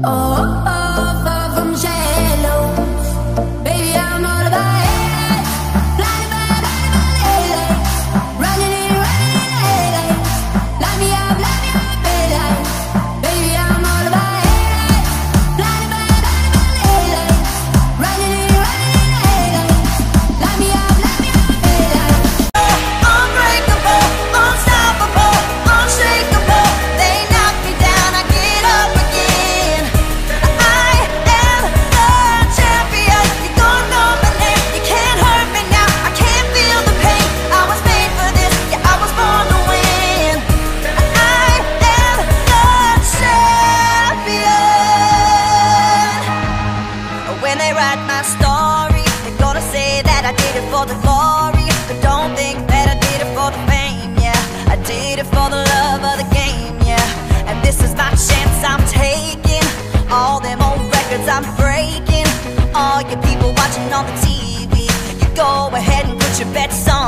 Oh, oh, far from shallow. Baby, I'm all about it. Blinded by daylights. Running in daylights. Light me up, daylights. Baby, I'm all about it. Blinded by daylights. Running in daylights. Light me up, daylights. Unbreakable, unstoppable, unshakable. They knock me down, I get up again. I am the champion. You don't know my name, you can't hurt me now. I can't feel the pain. I was made for this, yeah, I was born to win. I am the champion. When they write my story, they're gonna say that I did it for the glory. But don't think that I did it for the fame, yeah. I did it for the love of the game, yeah. And this is my chance I'm taking. All them old records I'm breaking. All you people watching on the TV, you go ahead and put your bets on